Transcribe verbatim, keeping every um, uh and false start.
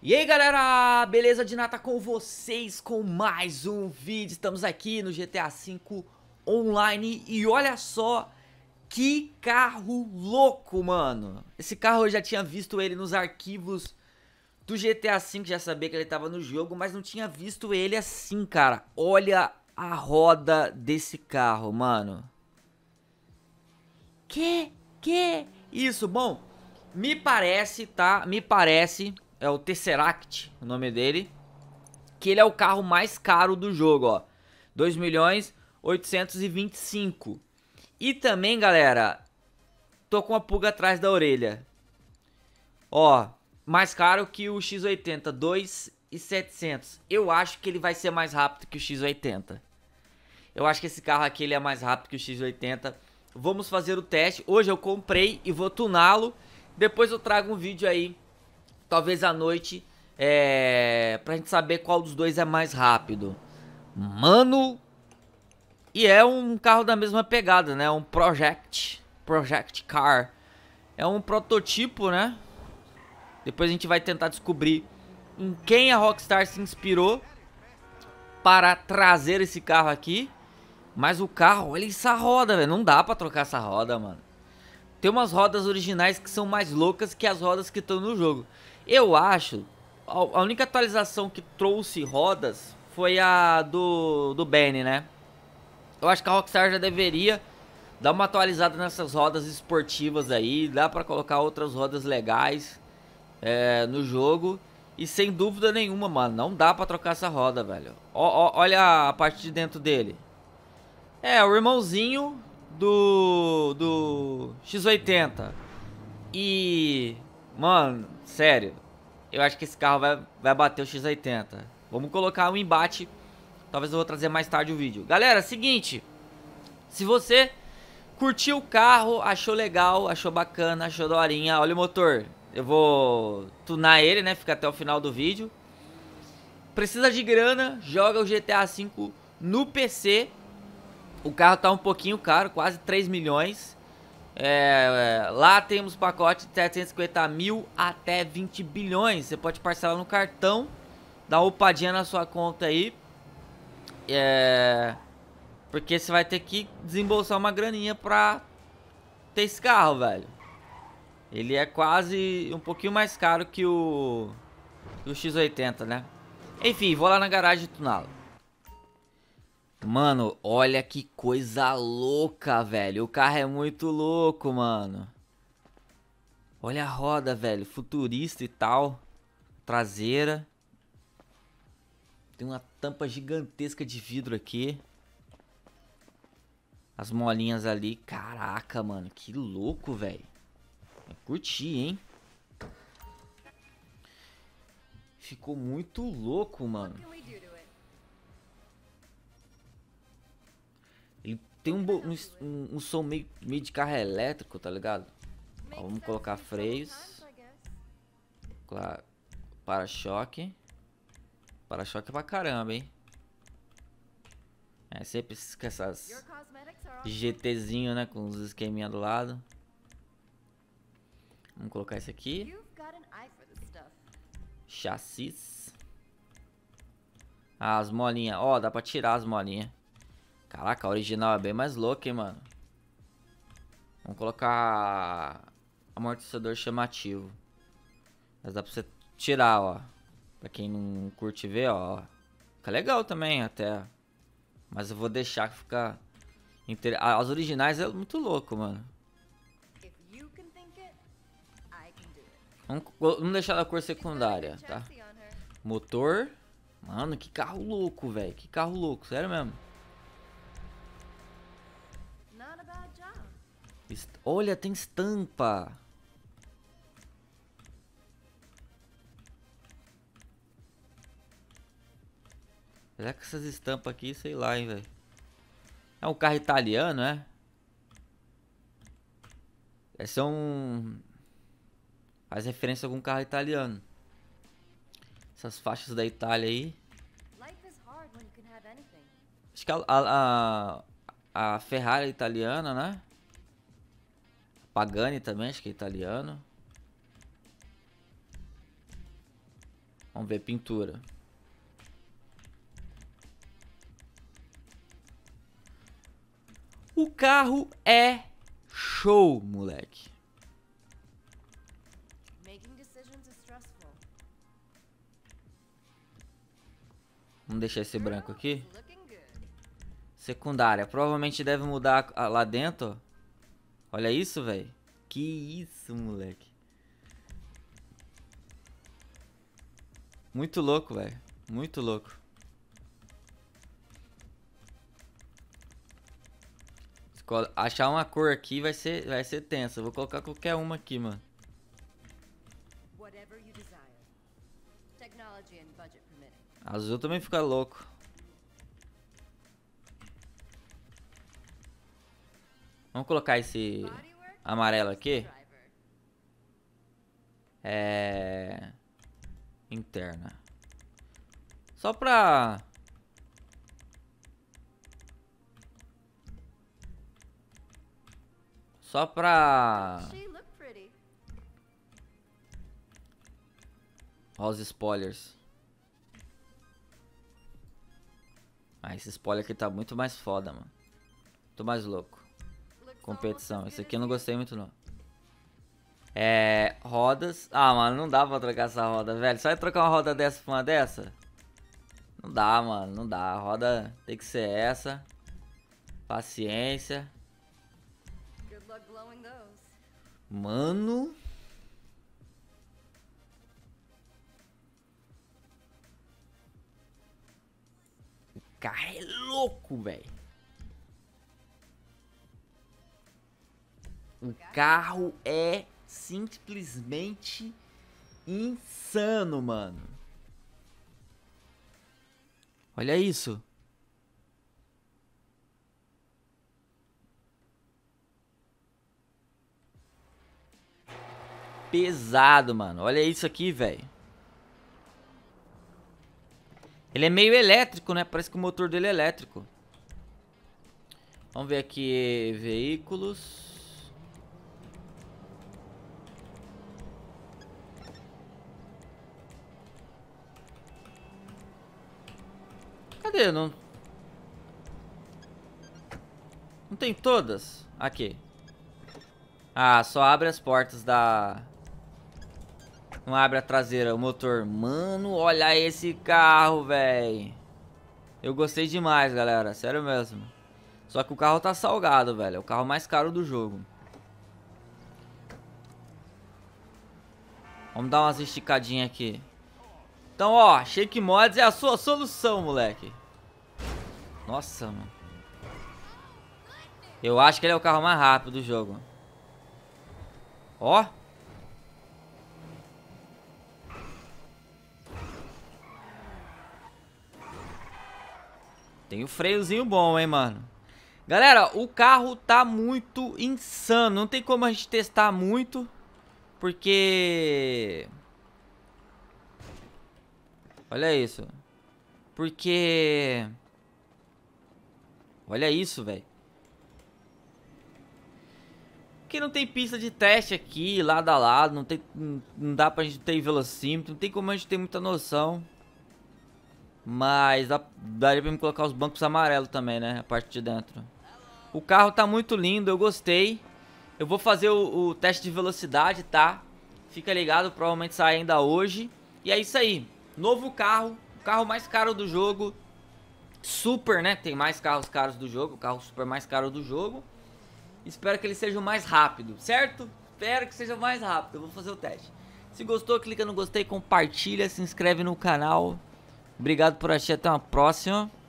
E aí galera, beleza de nata com vocês com mais um vídeo. Estamos aqui no G T A cinco Online e olha só que carro louco, mano. Esse carro eu já tinha visto ele nos arquivos do G T A cinco, já sabia que ele tava no jogo, mas não tinha visto ele assim, cara. Olha a roda desse carro, mano. Que? Que? Isso, bom, me parece, tá? Me parece... É o Tesseract, o nome dele. Que ele é o carro mais caro do jogo, ó. dois milhões oitocentos e vinte e cinco. E também, galera, tô com a pulga atrás da orelha. Ó, mais caro que o X oitenta, dois milhões e setecentos. Eu acho que ele vai ser mais rápido que o X oitenta. Eu acho que esse carro aqui ele é mais rápido que o X oitenta. Vamos fazer o teste. Hoje eu comprei e vou tuná-lo. Depois eu trago um vídeo aí, talvez à noite, é, pra gente saber qual dos dois é mais rápido. Mano, e é um carro da mesma pegada, né? Um Project, Project Car. É um prototipo, né? Depois a gente vai tentar descobrir em quem a Rockstar se inspirou para trazer esse carro aqui. Mas o carro, olha essa roda, velho. Não dá pra trocar essa roda, mano. Tem umas rodas originais que são mais loucas que as rodas que estão no jogo. Eu acho, a única atualização que trouxe rodas foi a do, do Benny, né? Eu acho que a Rockstar já deveria dar uma atualizada nessas rodas esportivas aí. Dá pra colocar outras rodas legais é, no jogo. E sem dúvida nenhuma, mano, não dá pra trocar essa roda, velho. Ó, ó, olha a parte de dentro dele. É, o irmãozinho do, do X oitenta. E, mano, sério, eu acho que esse carro vai, vai bater o X oitenta. Vamos colocar um embate. Talvez eu vou trazer mais tarde o vídeo. Galera, seguinte. Se você curtiu o carro, achou legal, achou bacana, achou daorinha, olha o motor. Eu vou tunar ele, né? Fica até o final do vídeo. Precisa de grana, joga o G T A cinco no P C. O carro tá um pouquinho caro, quase três milhões. É, lá temos pacote de setecentos e cinquenta mil até vinte bilhões. Você pode parcelar no cartão, dar uma upadinha na sua conta aí. É, porque você vai ter que desembolsar uma graninha pra ter esse carro, velho. Ele é quase um pouquinho mais caro que o, que o X oitenta, né? Enfim, vou lá na garagem tuná-lo. Mano, olha que coisa louca, velho. O carro é muito louco, mano. Olha a roda, velho. Futurista e tal. Traseira. Tem uma tampa gigantesca de vidro aqui. As molinhas ali. Caraca, mano. Que louco, velho. Curti, hein? Ficou muito louco, mano. Ele tem um, um, um, um som meio, meio de carro elétrico, tá ligado? Ó, vamos colocar freios. Claro. Para-choque. Para-choque pra caramba, hein? É sempre com essas GTzinho, né? Com os esqueminha do lado. Vamos colocar esse aqui. Chassis. Ah, as molinhas. Ó, dá pra tirar as molinhas. Caraca, a original é bem mais louca, hein, mano. Vamos colocar amortecedor chamativo. Mas dá pra você tirar, ó. Pra quem não curte ver, ó. Fica legal também, até. Mas eu vou deixar que fica... Inter... As originais é muito louco, mano. Vamos, vamos deixar a cor secundária, tá? Motor. Mano, que carro louco, velho. Que carro louco, sério mesmo. Olha, tem estampa. Será que essas estampas aqui, sei lá, hein, velho. É um carro italiano, é? Esse é um... Faz referência a algum carro italiano. Essas faixas da Itália aí. Acho que a, a, a, a Ferrari é italiana, né? Pagani também, acho que é italiano. Vamos ver, pintura. O carro é show, moleque. Vamos deixar esse branco aqui. Secundária. Provavelmente deve mudar lá dentro. Olha isso, velho. Que isso, moleque. Muito louco, velho. Muito louco. Achar uma cor aqui vai ser, vai ser tenso. Eu vou colocar qualquer uma aqui, mano. Azul também fica louco. Vamos colocar esse amarelo aqui. É... Interna. Só pra... Só pra... Olha os spoilers. Ah, esse spoiler aqui tá muito mais foda, mano. Tô mais louco. Competição. Esse aqui eu não gostei muito, não. É... Rodas. Ah, mano, não dá pra trocar essa roda, velho. Só vai trocar uma roda dessa pra uma dessa? Não dá, mano. Não dá. A roda tem que ser essa. Paciência. Mano... O carro é louco, velho. O carro é simplesmente insano, mano. Olha isso. Pesado, mano. Olha isso aqui, velho. Ele é meio elétrico, né? Parece que o motor dele é elétrico. Vamos ver aqui. Veículos. Cadê? Não... Não tem todas? Aqui. Ah, só abre as portas da... Não abre a traseira, o motor. Mano, olha esse carro, velho. Eu gostei demais, galera. Sério mesmo. Só que o carro tá salgado, velho. É o carro mais caro do jogo. Vamos dar umas esticadinhas aqui. Então, ó, Shake Mods é a sua solução, moleque. Nossa, mano. Eu acho que ele é o carro mais rápido do jogo. Ó. Tem o freiozinho bom, hein, mano. Galera, o carro tá muito insano. Não tem como a gente testar muito. Porque... Olha isso. Porque... Olha isso, velho. Porque não tem pista de teste aqui, lado a lado. Não, tem, não dá pra gente ter velocímetro. Não tem como a gente ter muita noção. Mas dá, daria pra me colocar os bancos amarelos também, né? A parte de dentro. O carro tá muito lindo, eu gostei. Eu vou fazer o, o teste de velocidade, tá? Fica ligado, provavelmente sai ainda hoje. E é isso aí. Novo carro, o carro mais caro do jogo. Super, né? Tem mais carros caros do jogo. O carro super mais caro do jogo. Espero que ele seja o mais rápido, certo? Espero que seja o mais rápido. Eu vou fazer o teste. Se gostou, clica no gostei, compartilha, se inscreve no canal. Obrigado por assistir, até uma próxima.